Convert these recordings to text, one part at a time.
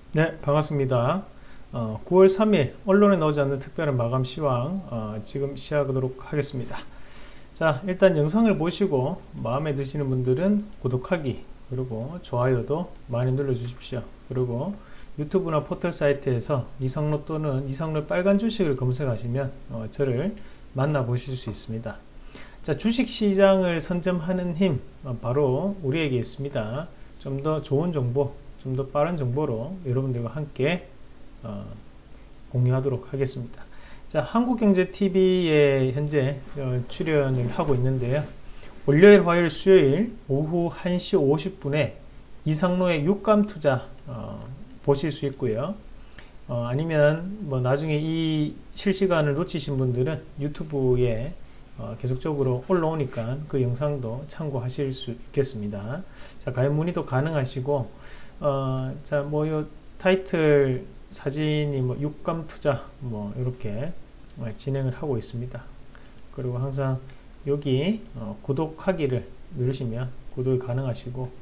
네, 반갑습니다. 9월 3일 언론에 나오지 않는 특별한 마감 시황 지금 시작하도록 하겠습니다. 자, 일단 영상을 보시고 마음에 드시는 분들은 구독하기 그리고 좋아요도 많이 눌러주십시오. 그리고 유튜브나 포털 사이트에서 이상로 또는 이상로 빨간 주식을 검색하시면 저를 만나보실 수 있습니다. 자, 주식시장을 선점하는 힘 바로 우리에게 있습니다. 좀 더 좋은 정보, 좀 더 빠른 정보로 여러분들과 함께 공유하도록 하겠습니다. 자, 한국경제TV에 현재 출연을 하고 있는데요. 월요일, 화요일, 수요일 오후 1시 50분에 이상로의 육감투자 보실 수 있고요. 아니면 뭐 나중에 이 실시간을 놓치신 분들은 유튜브에 계속적으로 올라오니까 그 영상도 참고하실 수 있겠습니다. 자, 가입 문의도 가능하시고, 자, 뭐, 요 타이틀 사진이 뭐, 육감 투자, 뭐, 이렇게 진행을 하고 있습니다. 그리고 항상 여기 구독하기를 누르시면 구독이 가능하시고,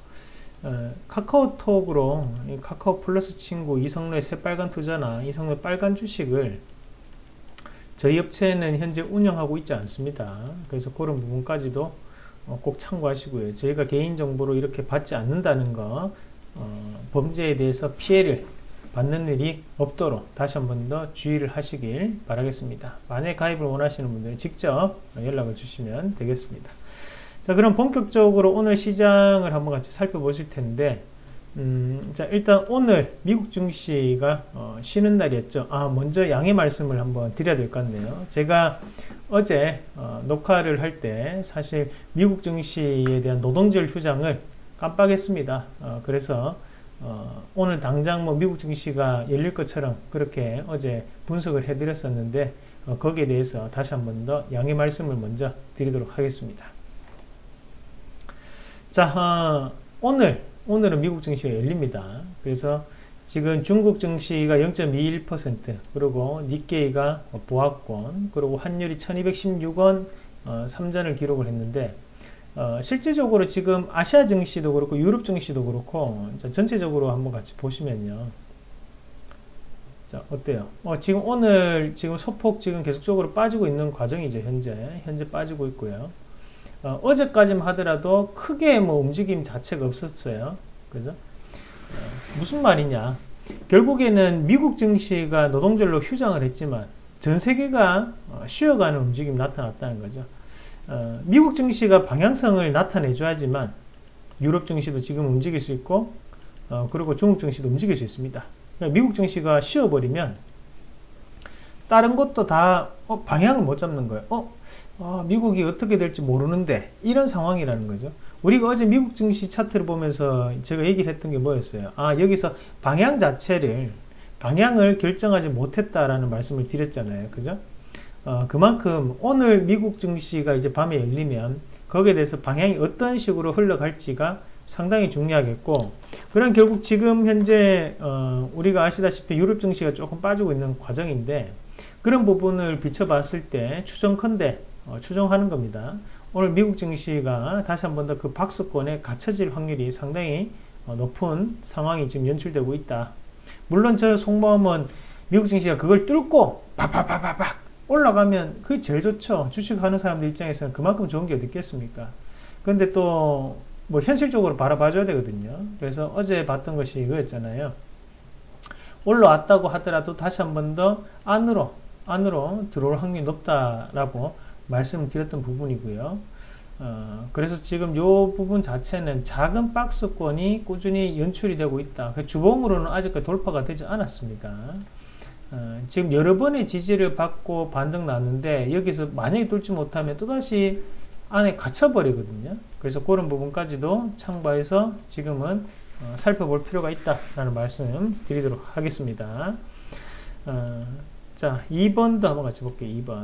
카카오톡으로 카카오 플러스 친구 이성로의 새빨간 투자나 이성로의 빨간 주식을 저희 업체는 현재 운영하고 있지 않습니다. 그래서 그런 부분까지도 꼭 참고하시고요. 저희가 개인정보로 이렇게 받지 않는다는 거, 범죄에 대해서 피해를 받는 일이 없도록 다시 한 번 더 주의를 하시길 바라겠습니다. 만약 가입을 원하시는 분들은 직접 연락을 주시면 되겠습니다. 자, 그럼 본격적으로 오늘 시장을 한번 같이 살펴보실 텐데, 자, 일단 오늘 미국 증시가 쉬는 날이었죠. 먼저 양해 말씀을 한번 드려야 될 것 같네요. 제가 어제 녹화를 할 때 사실 미국 증시에 대한 노동절 휴장을 깜빡했습니다. 그래서 오늘 당장 뭐 미국 증시가 열릴 것처럼 그렇게 어제 분석을 해드렸었는데 거기에 대해서 다시 한 번 더 양해 말씀을 먼저 드리도록 하겠습니다. 자, 오늘은 미국 증시가 열립니다. 그래서 지금 중국 증시가 0.21%, 그리고 니케이가 보합권, 그리고 환율이 1216원 3전을 기록을 했는데, 실질적으로 지금 아시아 증시도 그렇고 유럽 증시도 그렇고, 자, 전체적으로 한번 같이 보시면요. 자, 어때요? 지금 오늘 지금 소폭 지금 계속적으로 빠지고 있는 과정이죠. 현재 빠지고 있고요. 어제까지만 하더라도 크게 뭐 움직임 자체가 없었어요. 그죠? 무슨 말이냐? 결국에는 미국 증시가 노동절로 휴장을 했지만 전 세계가 쉬어가는 움직임이 나타났다는 거죠. 미국 증시가 방향성을 나타내줘야지만 유럽 증시도 지금 움직일 수 있고, 그리고 중국 증시도 움직일 수 있습니다. 그러니까 미국 증시가 쉬어버리면 다른 것도 다 방향을 못 잡는 거예요. 미국이 어떻게 될지 모르는데, 이런 상황이라는 거죠. 우리가 어제 미국 증시 차트를 보면서 제가 얘기를 했던 게 뭐였어요? 여기서 방향을 결정하지 못했다라는 말씀을 드렸잖아요. 그죠? 그만큼 오늘 미국 증시가 이제 밤에 열리면 거기에 대해서 방향이 어떤 식으로 흘러갈지가 상당히 중요하겠고, 그럼 결국 지금 현재 우리가 아시다시피 유럽 증시가 조금 빠지고 있는 과정인데, 그런 부분을 비춰봤을 때 추정하는 겁니다. 오늘 미국 증시가 다시 한 번 더 그 박스권에 갇혀질 확률이 상당히 높은 상황이 지금 연출되고 있다. 물론 저 속마음은 미국 증시가 그걸 뚫고 팍팍팍팍팍 올라가면 그게 제일 좋죠. 주식하는 사람들 입장에서는 그만큼 좋은 게 어디 있겠습니까? 그런데 또 뭐 현실적으로 바라봐줘야 되거든요. 그래서 어제 봤던 것이 이거였잖아요. 올라왔다고 하더라도 다시 한 번 더 안으로 들어올 확률이 높다라고 말씀드렸던 부분이고요. 그래서 지금 이 부분 자체는 작은 박스권이 꾸준히 연출이 되고 있다. 주봉으로는 아직까지 돌파가 되지 않았습니다. 지금 여러 번의 지지를 받고 반등 났는데 여기서 만약에 뚫지 못하면 또다시 안에 갇혀버리거든요. 그래서 그런 부분까지도 참고해서 지금은 살펴볼 필요가 있다라는 말씀 드리도록 하겠습니다. 자, 2번도 한번 같이 볼게요. 2번.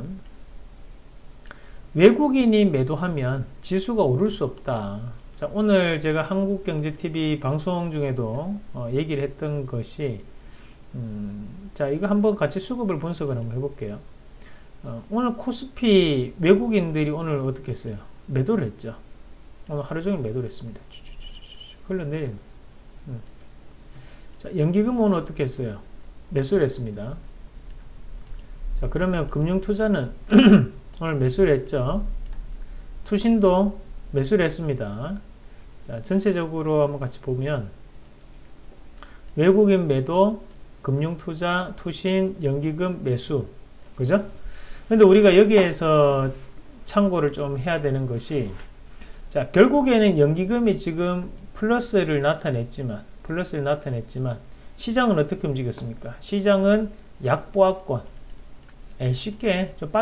외국인이 매도하면 지수가 오를 수 없다. 자, 오늘 제가 한국경제TV 방송 중에도 얘기를 했던 것이, 자, 이거 한번 같이 수급을 분석을 한번 해볼게요. 오늘 코스피 외국인들이 오늘 어떻게 했어요? 매도를 했죠. 오늘 하루 종일 매도를 했습니다. 흘러내리는. 자, 연기금 오늘 어떻게 했어요? 매수를 했습니다. 자, 그러면 금융투자는 오늘 매수를 했죠. 투신도 매수를 했습니다. 자, 전체적으로 한번 같이 보면 외국인 매도, 금융투자, 투신, 연기금 매수, 그죠? 근데 우리가 여기에서 참고를 좀 해야 되는 것이, 자, 결국에는 연기금이 지금 플러스를 나타냈지만 시장은 어떻게 움직였습니까? 시장은 약보합권, 쉽게 좀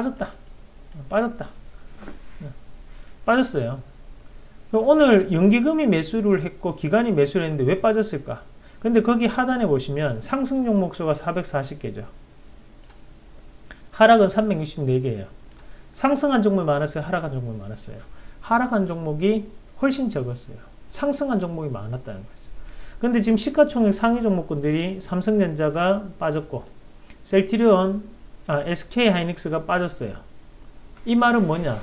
빠졌어요. 오늘 연기금이 매수를 했고 기관이 매수를 했는데 왜 빠졌을까? 근데 거기 하단에 보시면 상승 종목수가 440개죠. 하락은 364개예요. 상승한 종목이 많았어요? 하락한 종목이 많았어요? 하락한 종목이 훨씬 적었어요. 상승한 종목이 많았다는 거죠. 근데 지금 시가총액 상위 종목군들이 삼성전자가 빠졌고 셀트리온, SK하이닉스가 빠졌어요. 이 말은 뭐냐?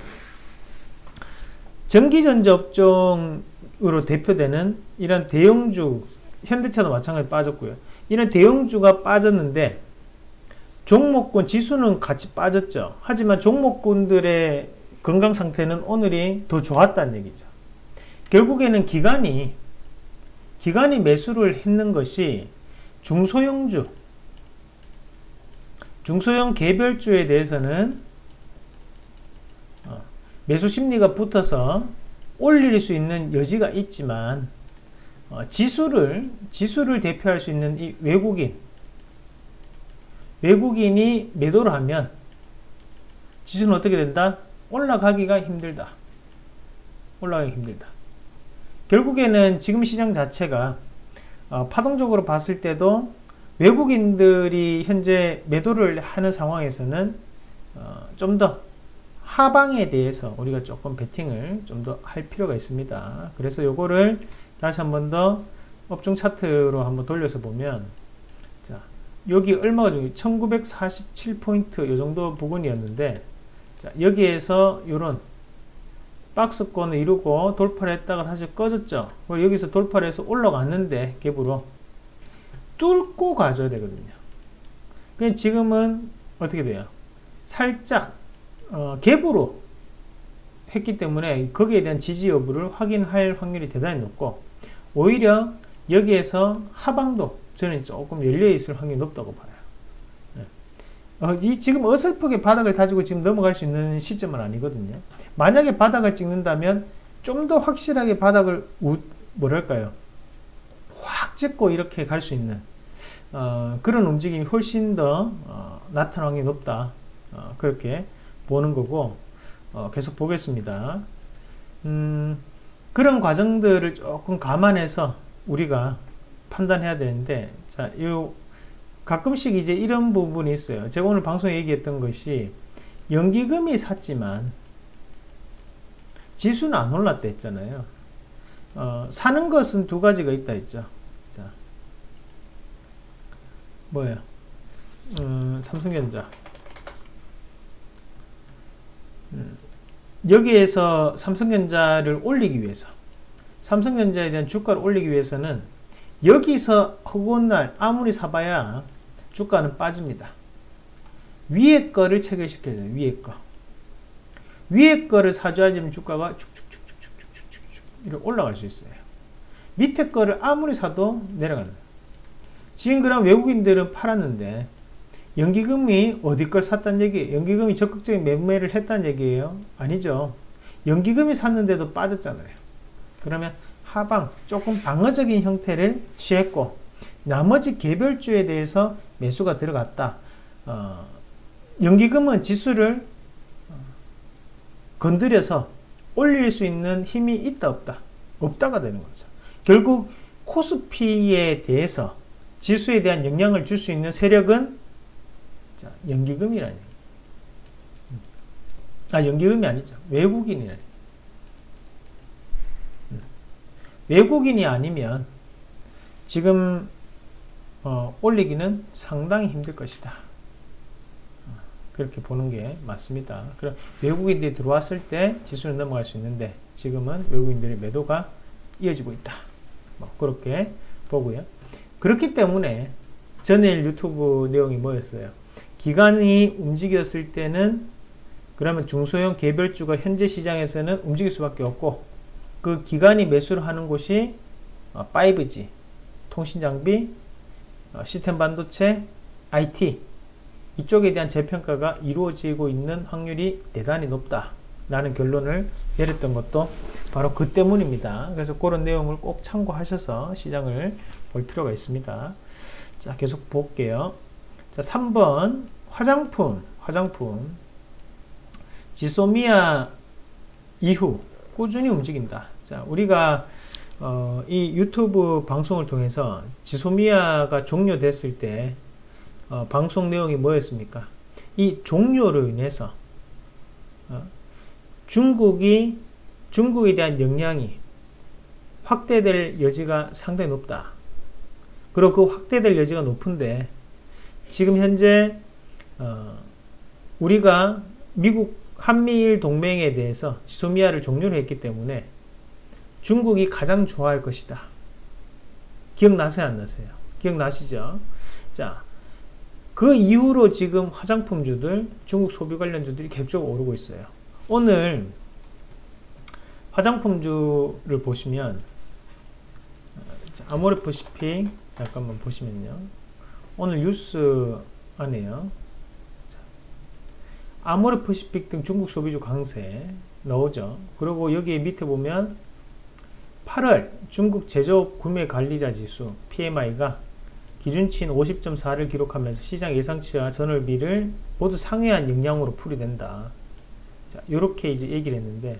전기전자 업종으로 대표되는 이런 대형주, 현대차도 마찬가지로 빠졌고요. 이런 대형주가 빠졌는데 종목군 지수는 같이 빠졌죠. 하지만 종목군들의 건강 상태는 오늘이 더 좋았다는 얘기죠. 결국에는 기관이 매수를 했는 것이 중소형주, 중소형 개별주에 대해서는 매수 심리가 붙어서 올릴 수 있는 여지가 있지만 지수를 대표할 수 있는 이 외국인이 매도를 하면 지수는 어떻게 된다? 올라가기가 힘들다. 결국에는 지금 시장 자체가 파동적으로 봤을 때도 외국인들이 현재 매도를 하는 상황에서는 좀 더 하방에 대해서 우리가 조금 베팅을 좀 더 할 필요가 있습니다. 그래서 요거를 다시 한번 더 업종 차트로 한번 돌려서 보면, 자, 여기 얼마가 중요? 1947포인트 요 정도 부근이었는데, 자, 여기에서 요런 박스권을 이루고 돌파를 했다가 다시 꺼졌죠. 그리고 여기서 돌파를 해서 올라갔는데 갭으로 뚫고 가줘야 되거든요. 근데 지금은 어떻게 돼요? 살짝 갭으로 했기 때문에 거기에 대한 지지 여부를 확인할 확률이 대단히 높고, 오히려 여기에서 하방도 저는 조금 열려 있을 확률이 높다고 봐요. 이 지금 어설프게 바닥을 다지고 지금 넘어갈 수 있는 시점은 아니거든요. 만약에 바닥을 찍는다면 좀 더 확실하게 바닥을 뭐랄까요, 확 찍고 이렇게 갈 수 있는 그런 움직임이 훨씬 더 나타날 확률이 높다, 그렇게 보는 거고, 계속 보겠습니다. 그런 과정들을 조금 감안해서 우리가 판단해야 되는데, 자, 가끔씩 이제 이런 부분이 있어요. 제가 오늘 방송에 얘기했던 것이, 연기금이 샀지만 지수는 안 올랐다 했잖아요. 사는 것은 두 가지가 있다 했죠. 자, 뭐예요? 삼성전자. 여기에서 삼성전자를 올리기 위해서, 삼성전자에 대한 주가를 올리기 위해서는 여기서 허구한 날 아무리 사봐야 주가는 빠집니다. 위에 거를 체결시켜야 돼요. 위에 거를 사줘야지 주가가 쭉쭉쭉쭉쭉쭉쭉 이렇게 올라갈 수 있어요. 밑에 거를 아무리 사도 내려가는 거예요. 지금 그럼 외국인들은 팔았는데 연기금이 어디 걸 샀다는 얘기예요? 연기금이 적극적인 매매를 했다는 얘기예요? 아니죠. 연기금이 샀는데도 빠졌잖아요. 그러면 하방, 조금 방어적인 형태를 취했고, 나머지 개별주에 대해서 매수가 들어갔다. 연기금은 지수를 건드려서 올릴 수 있는 힘이 있다 없다? 없다가 되는 거죠. 결국 코스피에 대해서 지수에 대한 영향을 줄 수 있는 세력은, 자, 연기금이라니. 연기금이 아니죠. 외국인이라니. 외국인이 아니면 지금 올리기는 상당히 힘들 것이다. 그렇게 보는 게 맞습니다. 그럼 외국인들이 들어왔을 때 지수는 넘어갈 수 있는데 지금은 외국인들의 매도가 이어지고 있다. 그렇게 보고요. 그렇기 때문에 전일 유튜브 내용이 뭐였어요? 기관이 움직였을 때는 그러면 중소형 개별주가 현재 시장에서는 움직일 수밖에 없고, 그 기관이 매수를 하는 곳이 5G, 통신장비, 시스템 반도체, IT 이쪽에 대한 재평가가 이루어지고 있는 확률이 대단히 높다라는 결론을 내렸던 것도 바로 그 때문입니다. 그래서 그런 내용을 꼭 참고하셔서 시장을 볼 필요가 있습니다. 자, 계속 볼게요. 자, 3번 화장품 지소미아 이후 꾸준히 움직인다. 자, 우리가 이 유튜브 방송을 통해서 지소미아가 종료됐을 때 방송 내용이 뭐였습니까? 이 종료로 인해서 중국에 대한 영향이 확대될 여지가 상당히 높다. 그리고 그 확대될 여지가 높은데 지금 현재 우리가 미국 한미일 동맹에 대해서 지소미아를 종료를 했기 때문에 중국이 가장 좋아할 것이다. 기억나세요? 안 나세요? 기억나시죠? 자, 그 이후로 지금 화장품주들, 중국 소비 관련주들이 계속적으로 오르고 있어요. 오늘 화장품주를 보시면 아모레퍼시픽 잠깐만 보시면요. 오늘 뉴스 안에요. 아모레퍼시픽 등 중국 소비주 강세 나오죠. 그리고 여기 밑에 보면 8월 중국 제조업 구매 관리자 지수 PMI가 기준치인 50.4를 기록하면서 시장 예상치와 전월비를 모두 상회한 영향으로 풀이된다. 자, 요렇게 이제 얘기를 했는데,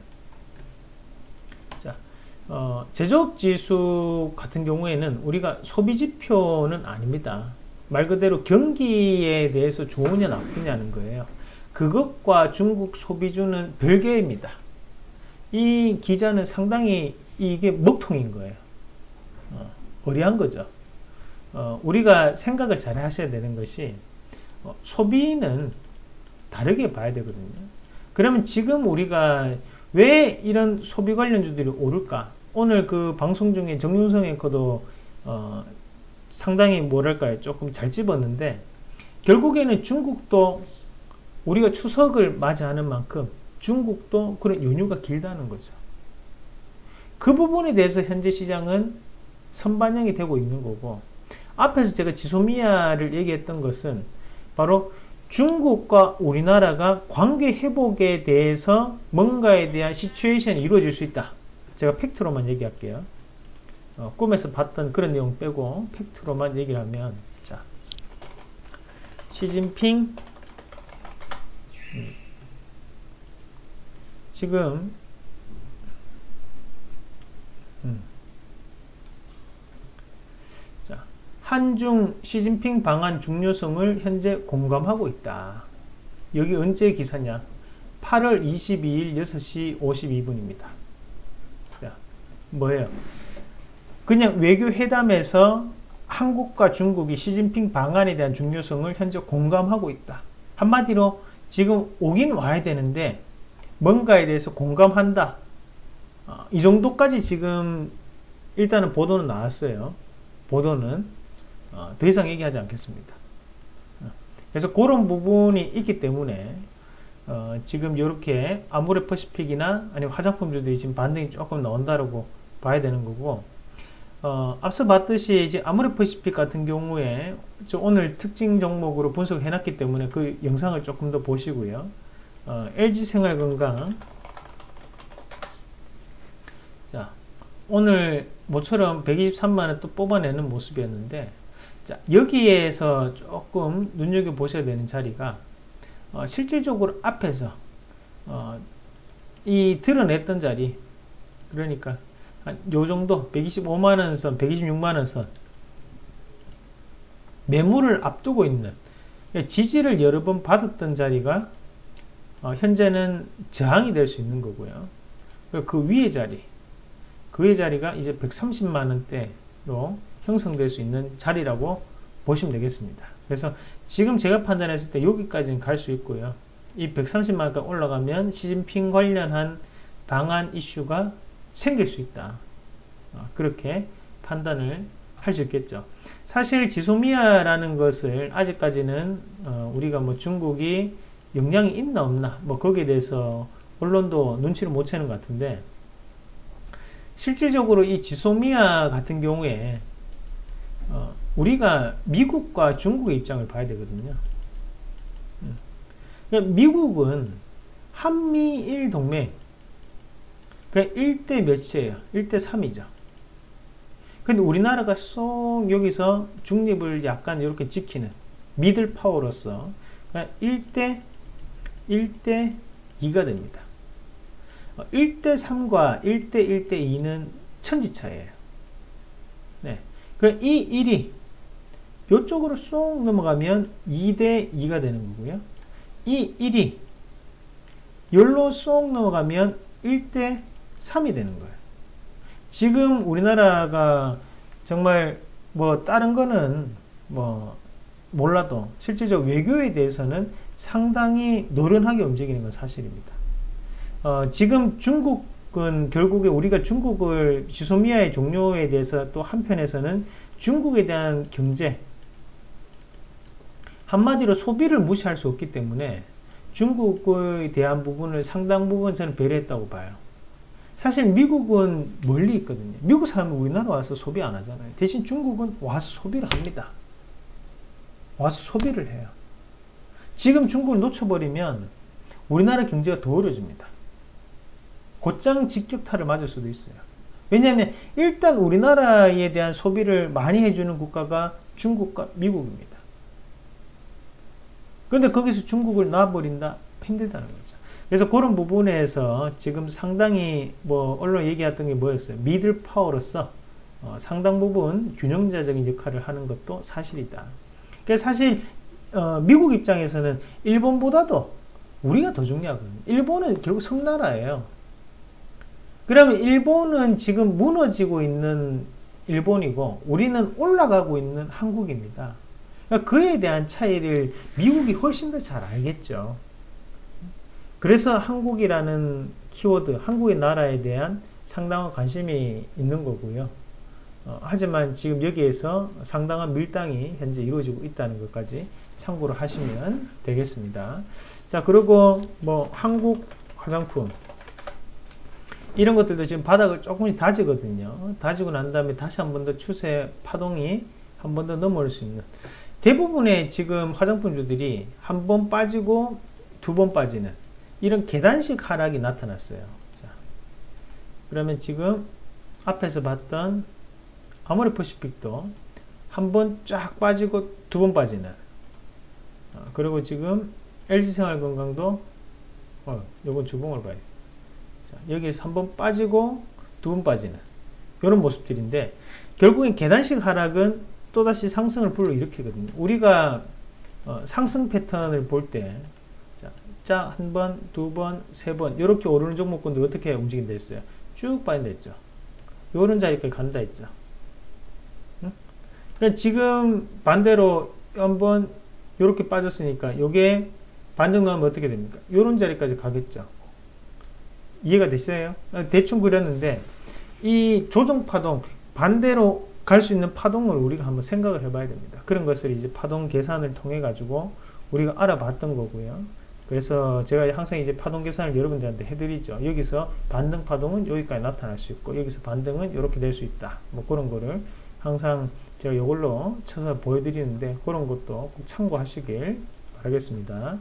자, 제조업 지수 같은 경우에는 우리가 소비 지표는 아닙니다. 말 그대로 경기에 대해서 좋으냐 나쁘냐는 거예요. 그것과 중국 소비주는 별개입니다. 이 기자는 상당히 이게 먹통인 거예요. 어리한 거죠. 우리가 생각을 잘 하셔야 되는 것이 소비는 다르게 봐야 되거든요. 그러면 지금 우리가 왜 이런 소비 관련주들이 오를까? 오늘 그 방송 중에 정윤성 앵커도 상당히 뭐랄까요, 조금 잘 집었는데, 결국에는 중국도 우리가 추석을 맞이하는 만큼 중국도 그런 연휴가 길다는 거죠. 그 부분에 대해서 현재 시장은 선반영이 되고 있는 거고, 앞에서 제가 지소미아를 얘기했던 것은 바로 중국과 우리나라가 관계 회복에 대해서 뭔가에 대한 시츄에이션이 이루어질 수 있다. 제가 팩트로만 얘기할게요. 꿈에서 봤던 그런 내용 빼고 팩트로만 얘기를 하면, 자, 시진핑 지금 자, 한중 시진핑 방한 중요성을 현재 공감하고 있다. 여기 언제 기사냐? 8월 22일 6시 52분입니다. 자, 뭐예요? 그냥 외교회담에서 한국과 중국이 시진핑 방안에 대한 중요성을 현재 공감하고 있다. 한마디로 지금 오긴 와야 되는데 뭔가에 대해서 공감한다. 이 정도까지 지금 일단은 보도는 나왔어요. 보도는 더 이상 얘기하지 않겠습니다. 그래서 그런 부분이 있기 때문에 지금 이렇게 아모레퍼시픽이나 아니면 화장품주들이 지금 반등이 조금 나온다라고 봐야 되는 거고, 앞서 봤듯이 이제 아모레퍼시픽 같은 경우에 오늘 특징 종목으로 분석을 해놨기 때문에 그 영상을 조금 더 보시고요. LG생활건강, 자, 오늘 모처럼 123만원 또 뽑아내는 모습이었는데, 자, 여기에서 조금 눈여겨보셔야 되는 자리가 실질적으로 앞에서 이 드러냈던 자리, 그러니까 요 정도 125만원 선, 126만원 선 매물을 앞두고 있는, 지지를 여러 번 받았던 자리가 현재는 저항이 될 수 있는 거고요. 그 위의 자리, 그 위의 자리가 이제 130만원대로 형성될 수 있는 자리라고 보시면 되겠습니다. 그래서 지금 제가 판단했을 때 여기까지는 갈 수 있고요. 이 130만원까지 올라가면 시진핑 관련한 방한 이슈가 생길 수 있다. 그렇게 판단을 할 수 있겠죠. 사실 지소미아라는 것을 아직까지는 우리가 뭐 중국이 영향이 있나 없나 뭐 거기에 대해서 언론도 눈치를 못 채는 것 같은데, 실질적으로 이 지소미아 같은 경우에 우리가 미국과 중국의 입장을 봐야 되거든요. 그러니까 미국은 한미일 동맹, 그러니까 1대 몇이에요? 1대 3이죠. 근데 우리나라가 쏙 여기서 중립을 약간 이렇게 지키는 미들 파워로서 1대 2가 됩니다. 1대 3과 1대 1대 2는 천지차예요. 네. 이 1이 이쪽으로 쏙 넘어가면 2대 2가 되는 거고요. 이 1이 여기로 쏙 넘어가면 1대 3이 되는 거예요. 지금 우리나라가 정말 뭐 다른 거는 뭐 몰라도 실질적 외교에 대해서는 상당히 노련하게 움직이는 건 사실입니다. 지금 중국은 결국에 우리가 중국을 지소미아의 종료에 대해서 또 한편에서는 중국에 대한 경제, 한마디로 소비를 무시할 수 없기 때문에 중국에 대한 부분을 상당 부분 저는 배려했다고 봐요. 사실 미국은 멀리 있거든요. 미국 사람은 우리나라 와서 소비 안 하잖아요. 대신 중국은 와서 소비를 합니다. 와서 소비를 해요. 지금 중국을 놓쳐버리면 우리나라 경제가 더 어려집니다. 곧장 직격탄을 맞을 수도 있어요. 왜냐하면 일단 우리나라에 대한 소비를 많이 해주는 국가가 중국과 미국입니다. 그런데 거기서 중국을 놔버린다? 힘들다는 거죠. 그래서 그런 부분에서 지금 상당히 뭐 언론 얘기했던 게 뭐였어요? 미들 파워로서 상당 부분 균형자적인 역할을 하는 것도 사실이다. 그래서 사실 미국 입장에서는 일본보다도 우리가 더 중요하거든요. 일본은 결국 섬나라예요. 그러면 일본은 지금 무너지고 있는 일본이고 우리는 올라가고 있는 한국입니다. 그러니까 그에 대한 차이를 미국이 훨씬 더 잘 알겠죠. 그래서 한국이라는 키워드, 한국의 나라에 대한 상당한 관심이 있는 거고요. 하지만 지금 여기에서 상당한 밀당이 현재 이루어지고 있다는 것까지 참고를 하시면 되겠습니다. 자, 그리고 뭐 한국 화장품 이런 것들도 지금 바닥을 조금씩 다지거든요. 다지고 난 다음에 다시 한 번 더 추세 파동이 한 번 더 넘어올 수 있는, 대부분의 지금 화장품주들이 한 번 빠지고 두 번 빠지는 이런 계단식 하락이 나타났어요. 자, 그러면 지금 앞에서 봤던 아모레퍼시픽도 한 번 쫙 빠지고 두 번 빠지는, 그리고 지금 LG생활건강도 요건 주봉을 봐요. 자, 여기서 한 번 빠지고 두 번 빠지는 이런 모습들인데, 결국엔 계단식 하락은 또다시 상승을 불러일으키거든요. 우리가 상승 패턴을 볼 때 자, 한 번, 두 번, 세 번 이렇게 오르는 종목군들 어떻게 움직인다 했어요? 쭉 빠진다 했죠. 요런 자리까지 간다 했죠. 응? 그러니까 지금 반대로 한번 이렇게 빠졌으니까 요게 반등 나오면 어떻게 됩니까? 요런 자리까지 가겠죠. 이해가 됐어요? 대충 그렸는데 이 조정 파동, 반대로 갈 수 있는 파동을 우리가 한번 생각을 해봐야 됩니다. 그런 것을 이제 파동 계산을 통해 가지고 우리가 알아봤던 거고요. 그래서 제가 항상 이제 파동 계산을 여러분들한테 해드리죠. 여기서 반등 파동은 여기까지 나타날 수 있고 여기서 반등은 이렇게 될 수 있다. 뭐 그런 거를 항상 제가 이걸로 쳐서 보여드리는데 그런 것도 꼭 참고하시길 바라겠습니다.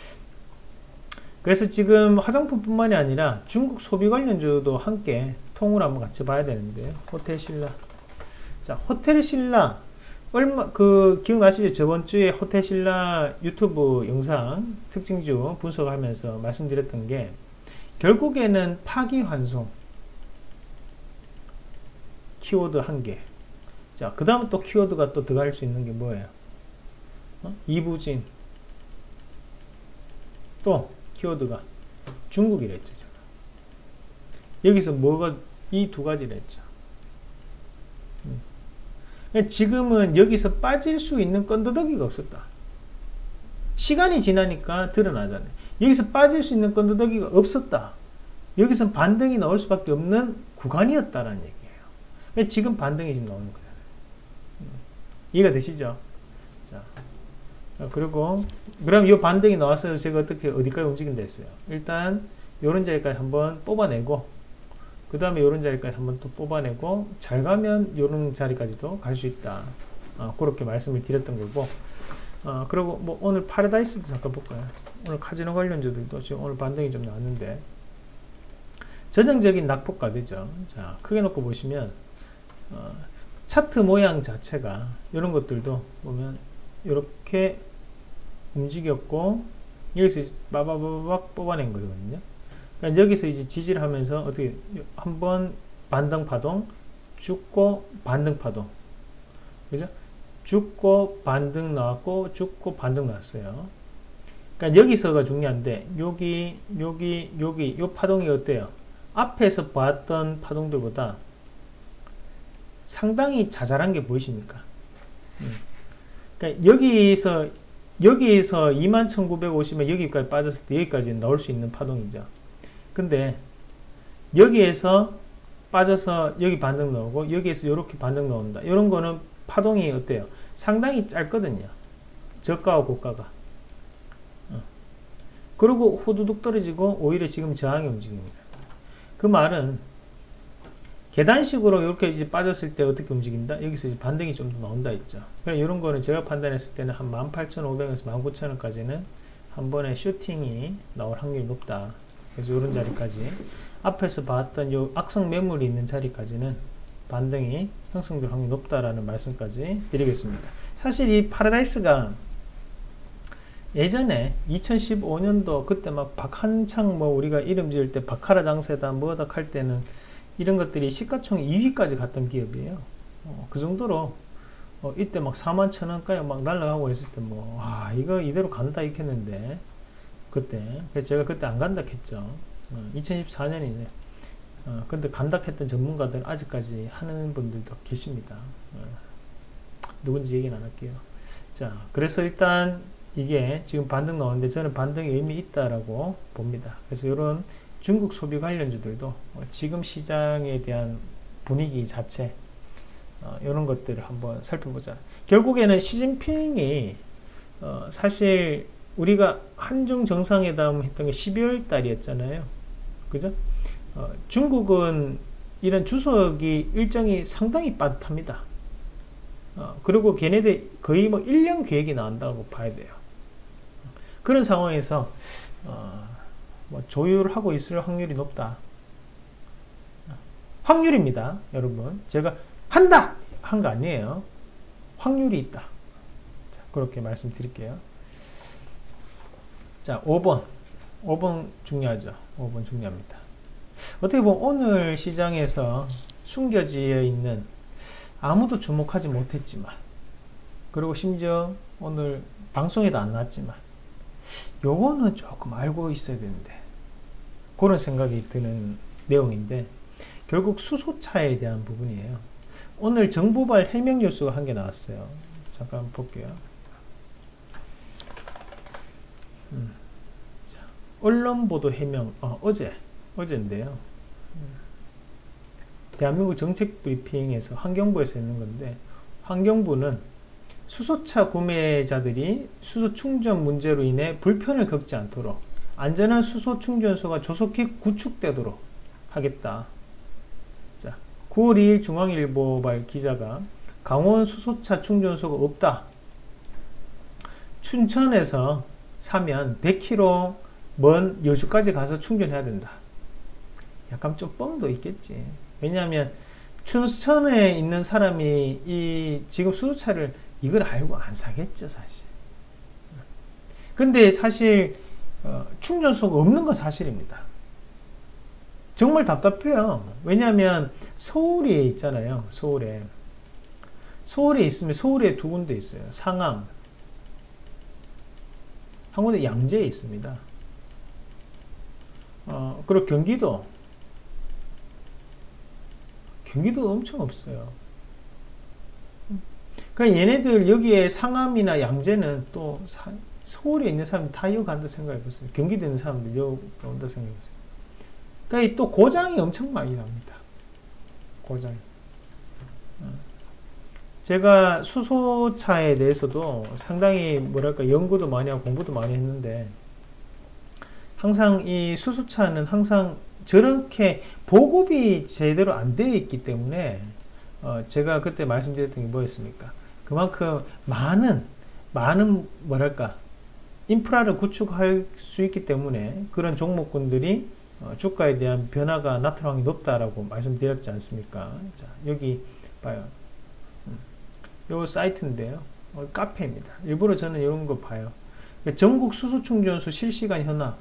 그래서 지금 화장품뿐만이 아니라 중국 소비 관련주도 함께 통으로 한번 같이 봐야 되는데, 호텔신라. 자, 호텔신라 기억나시죠? 저번 주에 호텔신라 유튜브 영상 특징주 분석하면서 말씀드렸던 게 결국에는 파기환송 키워드 한 개. 자, 그 다음 또 키워드가 또 들어갈 수 있는 게 뭐예요? 이부진. 또 키워드가 중국이라 했죠. 제가. 여기서 뭐가 이 두 가지를 했죠. 지금은 여기서 빠질 수 있는 건더더기가 없었다. 시간이 지나니까 드러나잖아요. 여기서 빠질 수 있는 건더더기가 없었다. 여기서 반등이 나올 수밖에 없는 구간이었다라는 얘기예요. 지금 반등이 지금 나오는 거잖아요. 이해가 되시죠? 자, 그리고 그럼 이 반등이 나와서 제가 어디까지 움직인다 했어요. 일단 요런 자리까지 한번 뽑아내고 그 다음에 요런 자리까지 한번 또 뽑아내고 잘 가면 요런 자리까지도 갈 수 있다. 그렇게 말씀을 드렸던 거고, 그리고 뭐 오늘 파라다이스도 잠깐 볼까요? 오늘 카지노 관련주들도 지금 오늘 반등이 좀 나왔는데 전형적인 낙폭가되죠. 자, 크게 놓고 보시면 차트 모양 자체가 이런 것들도 보면 이렇게 움직였고 여기서 빠바바박 뽑아낸 거거든요. 그러니까 여기서 이제 지지를 하면서 어떻게 한번 반등 파동, 죽고 반등 파동, 그죠? 죽고 반등 나왔고 죽고 반등 나왔어요. 그러니까 여기서가 중요한데 여기 요 파동이 어때요? 앞에서 봤던 파동들보다 상당히 자잘한 게 보이십니까? 그러니까 여기서 21,950에 여기까지 빠졌을 때 여기까지 나올 수 있는 파동이죠. 근데 여기에서 빠져서 여기 반등 나오고 여기에서 이렇게 반등 나온다. 이런 거는 파동이 어때요? 상당히 짧거든요. 저가와 고가가. 그리고 후두둑 떨어지고 오히려 지금 저항이 움직입니다. 그 말은 계단식으로 이렇게 이제 빠졌을 때 어떻게 움직인다? 여기서 이제 반등이 좀 더 나온다 했죠. 그러니까 이런 거는 제가 판단했을 때는 한 18,500에서 19,000원까지는 한 번에 슈팅이 나올 확률이 높다. 그래서 이런 자리까지 앞에서 봤던 요 악성 매물이 있는 자리까지는 반등이 형성될 확률이 높다라는 말씀까지 드리겠습니다. 사실 이 파라다이스가 예전에 2015년도 그때 막 한창 뭐 우리가 이름 지을 때 바카라 장세다 뭐다 할 때는 이런 것들이 시가총 2위까지 갔던 기업이에요. 그 정도로 이때 막 41,000원까지 막 날아가고 했을 때 뭐 이거 이대로 간다 했겠는데 그때 그래서 제가 그때 안 간다 했죠. 2014년이네. 근데 간다 했던 전문가들 아직까지 하는 분들도 계십니다. 누군지 얘기는 안 할게요. 자, 그래서 일단 이게 지금 반등 나오는데 저는 반등의 의미 있다라고 봅니다. 그래서 이런 중국 소비 관련주들도 지금 시장에 대한 분위기 자체 이런 것들을 한번 살펴보자. 결국에는 시진핑이 사실 우리가 한중 정상회담 했던 게 12월 달이었잖아요. 그죠? 중국은 이런 주석이 일정이 상당히 빠듯합니다. 그리고 걔네들 거의 뭐 1년 계획이 나온다고 봐야 돼요. 그런 상황에서 뭐 조율하고 있을 확률이 높다. 확률입니다, 여러분. 제가 한다! 한 거 아니에요. 확률이 있다. 자, 그렇게 말씀드릴게요. 자, 5번. 5번 중요하죠. 5번 중요합니다. 어떻게 보면 오늘 시장에서 숨겨져 있는 아무도 주목하지 못했지만 그리고 심지어 오늘 방송에도 안 나왔지만 요거는 조금 알고 있어야 되는데 그런 생각이 드는 내용인데 결국 수소차에 대한 부분이에요. 오늘 정부발 해명 뉴스가 한 개 나왔어요. 잠깐 볼게요. 자, 언론 보도 해명 어제인데요. 대한민국 정책 브리핑에서 환경부에서 있는 건데 환경부는 수소차 구매자들이 수소 충전 문제로 인해 불편을 겪지 않도록 안전한 수소 충전소가 조속히 구축되도록 하겠다. 자, 9월 2일 중앙일보발 기자가 강원 수소차 충전소가 없다. 춘천에서 사면 100km 먼 여주까지 가서 충전해야 된다. 약간 좀 뻥도 있겠지. 왜냐하면 춘천에 있는 사람이 이 지금 수소차를 이걸 알고 안 사겠죠, 사실. 근데 사실 충전소가 없는 건 사실입니다. 정말 답답해요. 왜냐하면 서울에 있잖아요. 서울에 있으면 서울에 두 군데 있어요. 상암, 한 군데 양재에 있습니다. 그리고 경기도 엄청 없어요. 그러니까 얘네들 여기에 상암이나 양재는 또 서울에 있는 사람들 다 여기 간다 생각해보세요. 경기도에 있는 사람들 여기 온다 생각해보세요. 그러니까 또 고장이 엄청 많이 납니다. 고장이. 제가 수소차에 대해서도 상당히 뭐랄까 연구도 많이 하고 공부도 많이 했는데 항상 이 수소차는 항상 저렇게 보급이 제대로 안 되어 있기 때문에 제가 그때 말씀드렸던 게 뭐였습니까? 그만큼 많은 뭐랄까 인프라를 구축할 수 있기 때문에 그런 종목군들이 주가에 대한 변화가 나타날 확률이 높다라고 말씀드렸지 않습니까? 자, 여기 봐요. 요 사이트인데요. 카페입니다. 일부러 저는 이런 거 봐요. 전국 수소 충전소 실시간 현황.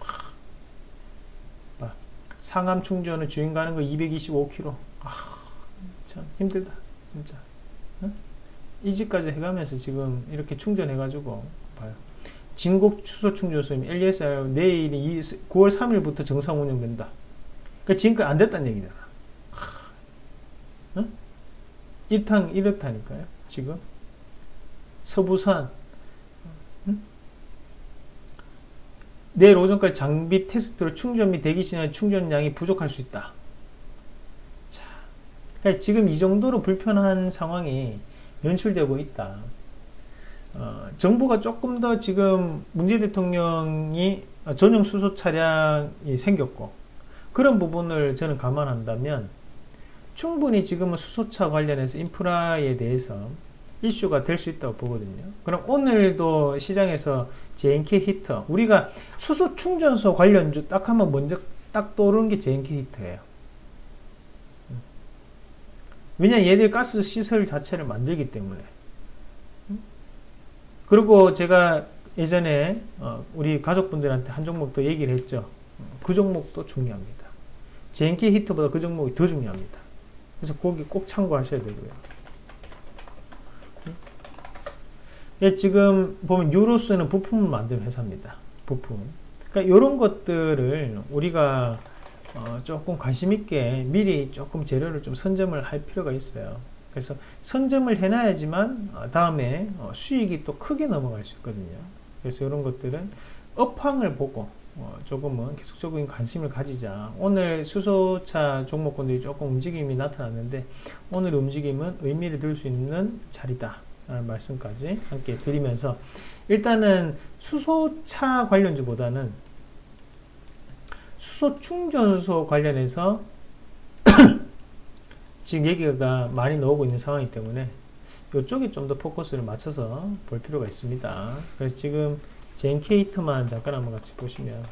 상암 충전을 주행 가는 거 225km. 참 힘들다. 진짜. 이 집까지 해가면서 지금 이렇게 충전해가지고 봐요. 진곡 수소 충전소임 LSR 내일이 9월 3일부터 정상 운영된다. 그러니까 지금까지 안 됐다는 얘기잖아. 이렇다니까요. 지금 서부산 내일 오전까지 장비 테스트로 충전 및 대기 시간 충전량이 부족할 수 있다. 자, 그러니까 지금 이 정도로 불편한 상황이 연출되고 있다. 정부가 조금 더 지금 문재인 대통령이 전용 수소 차량이 생겼고 그런 부분을 저는 감안한다면 충분히 지금은 수소차 관련해서 인프라에 대해서 이슈가 될 수 있다고 보거든요. 그럼 오늘도 시장에서 JNK 히터, 우리가 수소 충전소 관련주 딱 하면 먼저 딱 떠오르는 게 JNK 히터예요. 왜냐 얘들 가스 시설 자체를 만들기 때문에. 그리고 제가 예전에 우리 가족분들한테 한 종목 더 얘기를 했죠. 그 종목도 중요합니다. JNK 히터보다 그 종목이 더 중요합니다. 그래서 거기 꼭 참고하셔야 되고요. 예, 지금 보면 유로스는 부품을 만드는 회사입니다. 부품. 그러니까 이런 것들을 우리가 조금 관심 있게 미리 조금 재료를 좀 선점을 할 필요가 있어요. 그래서 선점을 해놔야지만 다음에 수익이 또 크게 넘어갈 수 있거든요. 그래서 이런 것들은 업황을 보고 조금은 계속적인 관심을 가지자. 오늘 수소차 종목군들이 조금 움직임이 나타났는데 오늘 움직임은 의미를 둘 수 있는 자리다 라는 말씀까지 함께 드리면서 일단은 수소차 관련주보다는 수소 충전소 관련해서 지금 얘기가 많이 나오고 있는 상황이기 때문에 이쪽에 좀 더 포커스를 맞춰서 볼 필요가 있습니다. 그래서 지금 JNK 히터만 잠깐 한번 같이 보시면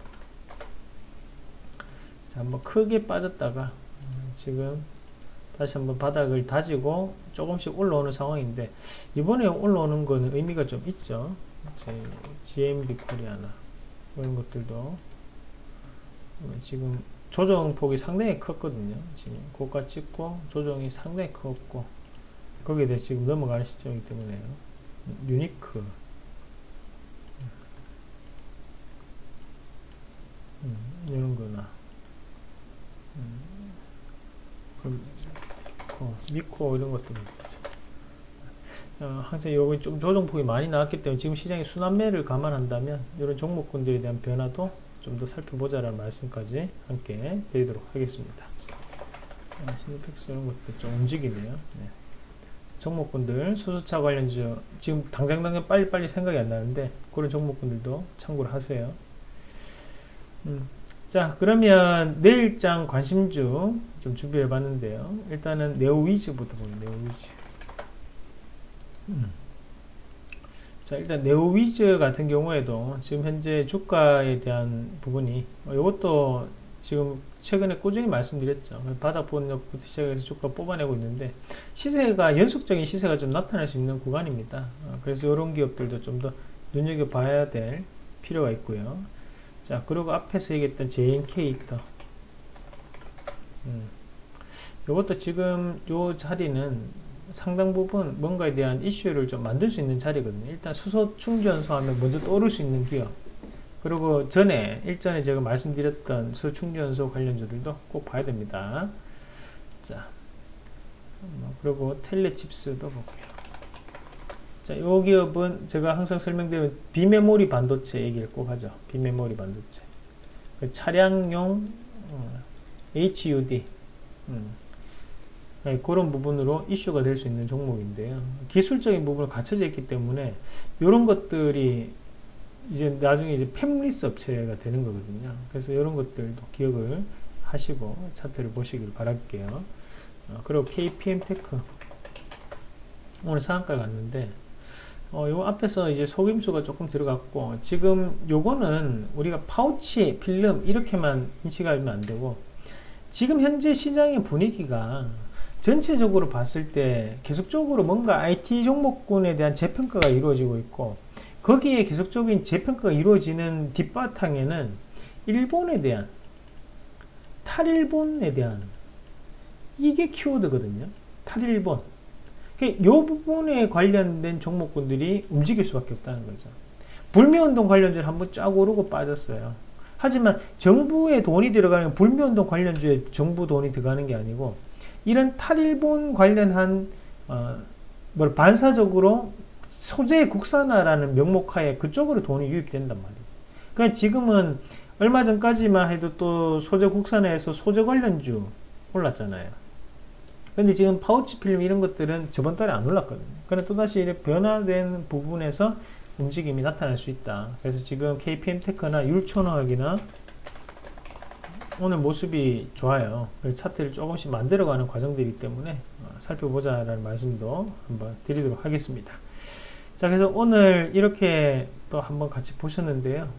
자, 한번 크게 빠졌다가 지금 다시 한번 바닥을 다지고 조금씩 올라오는 상황인데 이번에 올라오는 거는 의미가 좀 있죠. GMB 코리아나 이런 것들도 지금 조정폭이 상당히 컸거든요. 지금 고가 찍고 조정이 상당히 컸고 거기에 대해 지금 넘어가는 시점이기 때문에요. 유니크 이런 거나 미코 이런 것들 항상 여기 좀 조정폭이 많이 나왔기 때문에 지금 시장의 순환매를 감안한다면 이런 종목군들에 대한 변화도 좀 더 살펴보자라는 말씀까지 함께 드리도록 하겠습니다. 신도펙스 이런 것도 좀 움직이네요. 네. 종목군들 수소차 관련주 지금 당장 빨리 생각이 안 나는데 그런 종목군들도 참고를 하세요. 자, 그러면 내일장 관심주 좀 준비해 봤는데요. 일단은 네오위즈부터 보면 네오위즈. 자, 일단 네오위즈 같은 경우에도 지금 현재 주가에 대한 부분이 이것도 지금 최근에 꾸준히 말씀드렸죠. 바닥 보는 것부터 시작해서 주가 뽑아내고 있는데 시세가 연속적인 시세가 좀 나타날 수 있는 구간입니다. 그래서 이런 기업들도 좀 더 눈여겨봐야 될 필요가 있고요. 자, 그리고 앞에서 얘기했던 JNK 히터. 이것도 지금 요 자리는 상당 부분 뭔가에 대한 이슈를 좀 만들 수 있는 자리거든요. 일단 수소 충전소 하면 먼저 떠오를 수 있는 기업. 그리고 일전에 제가 말씀드렸던 수소 충전소 관련주들도 꼭 봐야 됩니다. 자, 그리고 텔레칩스도 볼게요. 자, 요 기업은 제가 항상 설명드리는 비메모리 반도체 얘기를 꼭 하죠. 비메모리 반도체. 차량용 HUD. 그런 부분으로 이슈가 될 수 있는 종목인데요. 기술적인 부분을 갖춰져 있기 때문에 이런 것들이 이제 나중에 이제 팹리스 업체가 되는 거거든요. 그래서 이런 것들도 기억을 하시고 차트를 보시길 바랄게요. 그리고 KPM테크 오늘 상한가 갔는데 요 앞에서 이제 속임수가 조금 들어갔고, 지금 요거는 우리가 파우치, 필름 이렇게만 인식하면 안 되고, 지금 현재 시장의 분위기가 전체적으로 봤을 때 계속적으로 뭔가 IT 종목군에 대한 재평가가 이루어지고 있고, 거기에 계속적인 재평가가 이루어지는 뒷바탕에는 일본에 대한, 탈일본에 대한, 이게 키워드거든요. 탈일본. 이 부분에 관련된 종목군들이 움직일 수밖에 없다는 거죠. 불매운동 관련주는 한번 쫙 오르고 빠졌어요. 하지만 정부의 돈이 들어가는, 불매운동 관련주에 정부 돈이 들어가는 게 아니고, 이런 탈일본 관련한 반사적으로 소재 국산화라는 명목하에 그쪽으로 돈이 유입된단 말이에요. 그러니까 지금은 얼마 전까지만 해도 또 소재 국산화에서 소재 관련주 올랐잖아요. 근데 지금 파우치 필름 이런 것들은 저번 달에 안 올랐거든요. 그런데 또다시 이렇게 변화된 부분에서 움직임이 나타날 수 있다. 그래서 지금 KPM테크나 율촌화학이나 오늘 모습이 좋아요. 차트를 조금씩 만들어가는 과정들이기 때문에 살펴보자라는 말씀도 한번 드리도록 하겠습니다. 자, 그래서 오늘 이렇게 또 한번 같이 보셨는데요.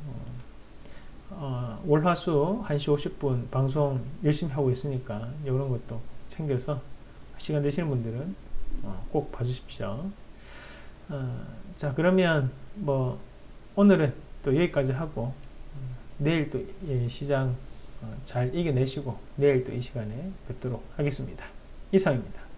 월화수 1시 50분 방송 열심히 하고 있으니까 이런 것도 챙겨서 시간 되시는 분들은 꼭 봐주십시오. 자, 그러면 뭐 오늘은 또 여기까지 하고 내일 또 시장 잘 이겨내시고 내일 또 이 시간에 뵙도록 하겠습니다. 이상입니다.